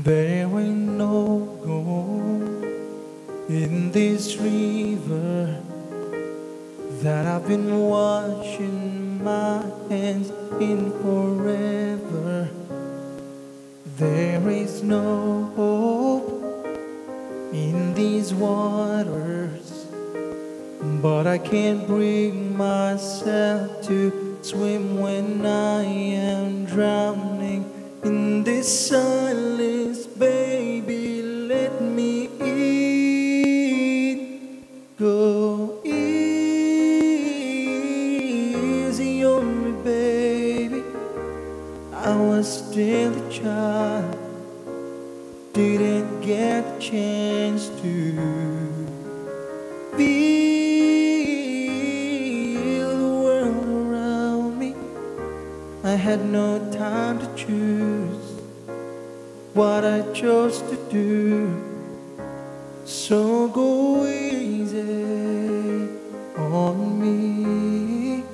There ain't no gold in this river that I've been washing my hands in forever. There is no hope in these waters, but I can't bring myself to swim when I am drowning in this silence. Baby, let me in. Go easy on me, baby. I was still a child, didn't get a chance to feel the world around me. I had no time to choose what I chose to do. So go easy on me.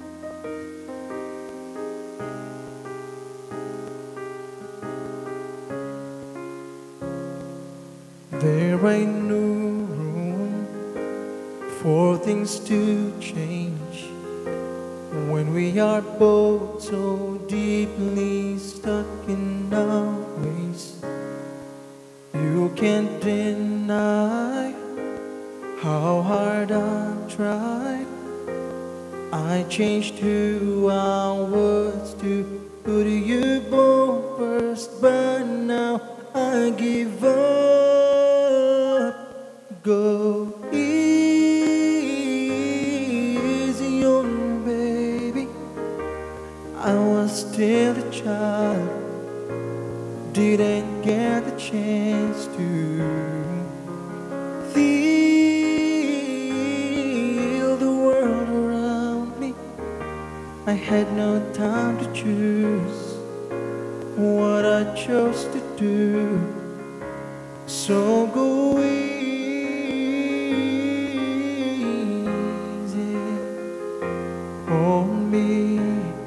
There ain't no room for things to change when we are both so deeply stuck in our ways. You can't deny how hard I've tried. I changed who I was to put you both first, but now I give up. Go easy on me, baby. I was still a child, didn't get the chance to feel the world around me. I had no time to choose what I chose to do. So go easy on me.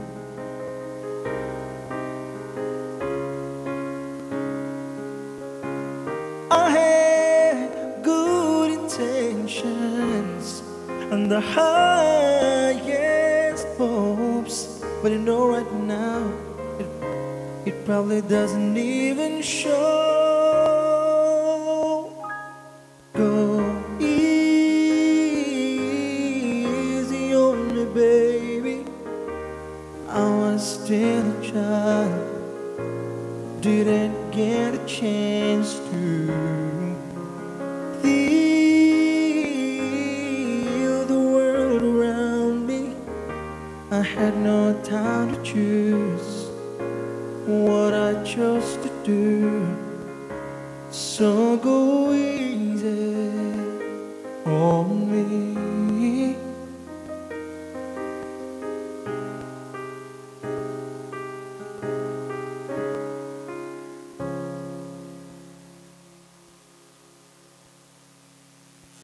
I had good intentions and the highest hopes, but you know right now it probably doesn't even show. Go easy on me, baby. I was still a child, didn't get a chance to feel the world around me. I had no time to choose what I chose to do. So go easy on me.